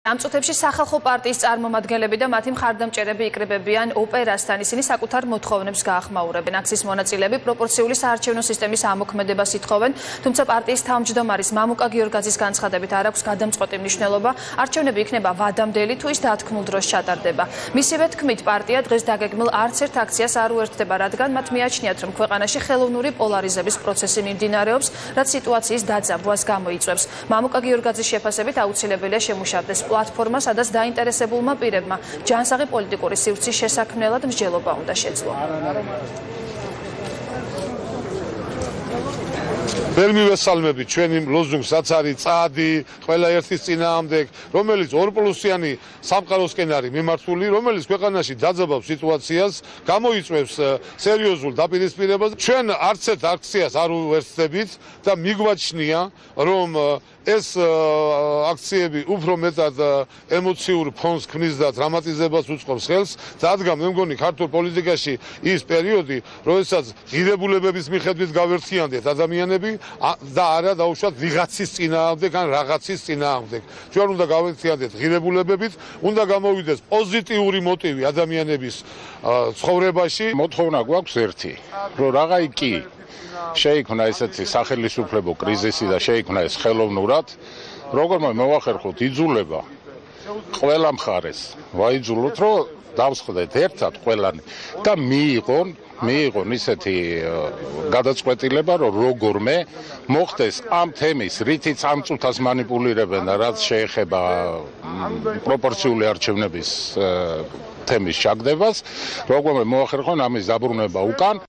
ამ წუთებში სახალხო პარტიის წარმომადგენლები და მათი მხარდამჭერები იკრიბებიან ოპერასთან, ისინი საკუთარ მოთხოვნებს გაახმაურებენ. აქციის მონაწილეები პროპორციული საარჩევნო სისტემის ამოქმედებას ითხოვენ, თუმცა პარტიის თავმჯდომარის მამუკა გიორგაძის განცხადებით არ აქვს გადამწყვეტი მნიშვნელობა, არჩევნები იქნება ვადამდელი თუ ის დათქმულ დროს ჩატარდება. მისივე თქმით, პარტია დღეს დაგეგმილ არც ერთ აქციას არ უერთდება, რადგან მათ მიაჩნიათ, რომ ქვეყანაში ხელოვნური პოლარიზების პროცესი მიმდინარეობს, რაც სიტუაციის დაძაბვას გამოიწვევს. მამუკა გიორგაძის შეფასებით აუცილებელია შემუშავდეს პლატფორმა, სადაც დაინტერესებულმა პირებმა ჯანსაღი პოლიტიკური სივრცის შესაქმნელად მსჯელობა უნდა შეძლო. ვერ მივესალმებით ჩვენი ლოზუნგს, რაც არის წადი, ყველა ერთის წინააღმდეგ, რომელიც 2+-იანი სამყაროსკენ არის მიმართული, რომელიც ქვეყანაში დაძაბავს სიტუაციას, გამოიწვევს სერიოზულ დაპირისპირებას. ჩვენ არც ერთ აქციას არ უერთდებით და მიგვაჩნია, რომ ეს აქციები უფრო მეტად ემოციურ ფონს ქმნის და დრამატიზებას უწყობს ხელს, რადგან მე მგონი ქართულ პოლიტიკაში ის პერიოდი, როდესაც ღირებულებების მიხედვით გავერთიანდეთ ადამიანები და არა დაუშვათ ვიღაცის წინააღმდეგ ან რაღაცის წინააღმდეგ. ჩვენ უნდა გავერთიანდეთ ღირებულებებით, უნდა გამოვიდეს პოზიტიური მოტივი ადამიანების ცხოვრებაში. მოთხოვნა გვაქვს ერთი, რომ რაღაცა კი შეიქმნა ესეთი სახელისუფლებო კრიზისი და შეიქმნა ეს ხელოვნურად, როგორმე მოვახერხოთ იძულება ყველა მხარეს ვაიძულოთ, რომ დავსხდეთ ერთად ყველანი და მიიღონ ისეთი გადაწყვეტილება, რომ როგორმე მოხდეს ამ თემის, რითიც ამ წუთას მანიპულირებენ, რაც შეეხება პროპორციული არჩევნების თემის ჩაგდებას, როგორმე მოახერხონ ამის დაბრუნება უკან.